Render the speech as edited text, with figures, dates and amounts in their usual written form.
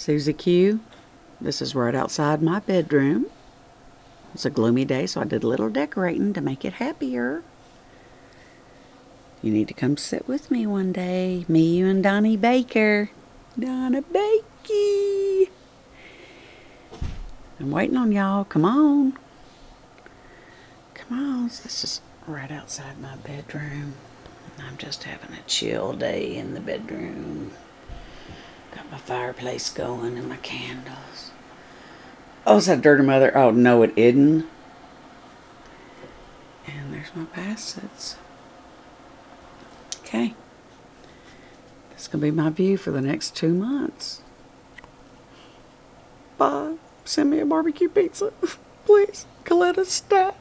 Susie Q. This is right outside my bedroom. It's a gloomy day, so I did a little decorating to make it happier. You need to come sit with me one day. Me, you, and Donnie Baker. Donna Bakey. I'm waiting on y'all. Come on. Come on. This is right outside my bedroom. I'm just having a chill day in the bedroom. Got my fireplace going and my candles. Oh, is that Dirty Mother? Oh, no, it isn't. And there's my baskets. Okay. That's going to be my view for the next 2 months. Bye. Send me a barbecue pizza. Please. Coletta Stat.